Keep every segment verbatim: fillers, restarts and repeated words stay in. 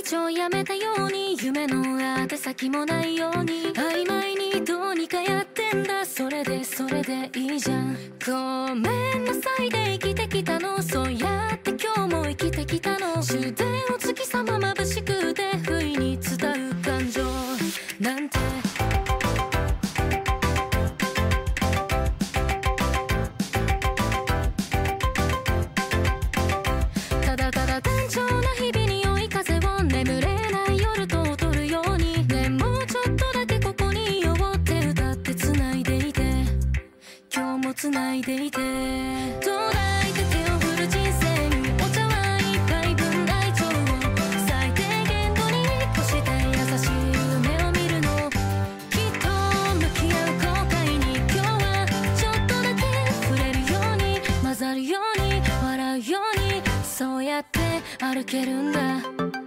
帳やめたように、夢の宛先もないように、曖昧にどうにかやってんだ。それでそれでいいじゃん。ごめんなさいで生きてきたの、そうやって今日も生きてきたの。終電を月様眩しくて不意に伝う感情なんて、ただただ単調な日々に追い風を、眠れない夜と踊るように、ね、もうちょっとだけここにいようって歌って繋いでいて、今日も繋いでいて、どうだいって手を振る人生に、お茶はいっぱい分愛情を最低限度に越して優しい夢を見るの。きっと向き合う後悔に、今日はちょっとだけ触れるように、混ざるように笑うように、そうやって歩けるんだ。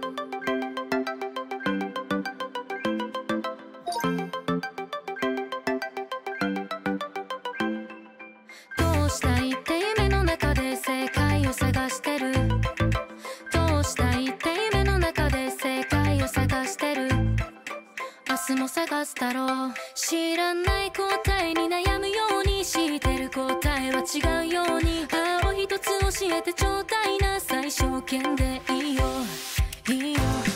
どうしたいって夢の中で正解を探してる。どうしたいって夢の中で正解を探してる。明日も探すだろう。知らない答えに悩むように、知ってる答えは違うように、青一つ教えてちょうだいな。最小限でいいよいいよ。